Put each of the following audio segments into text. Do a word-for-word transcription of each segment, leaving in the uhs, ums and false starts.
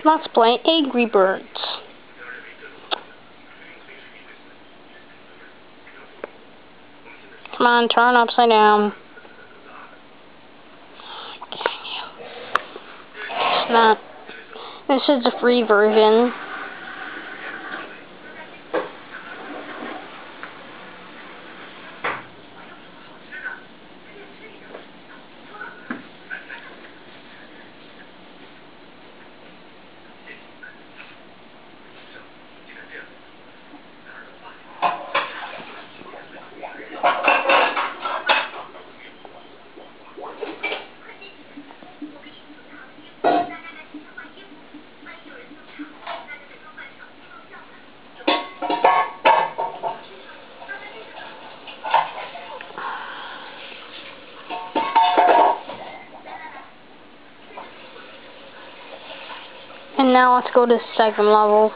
Let's play Angry Birds. Come on, turn upside down. It's not. This is the free version. And now let's go to the second level.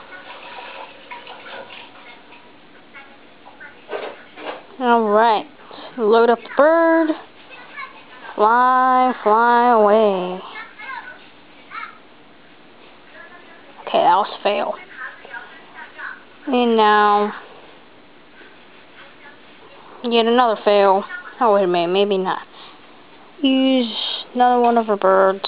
Alright, load up the bird. Fly, fly away. Okay, that was a fail. And now, yet another fail. Oh, wait a minute, maybe not. Use another one of our birds.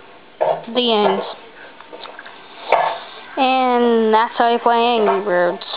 The end. And that's how you play Angry Birds.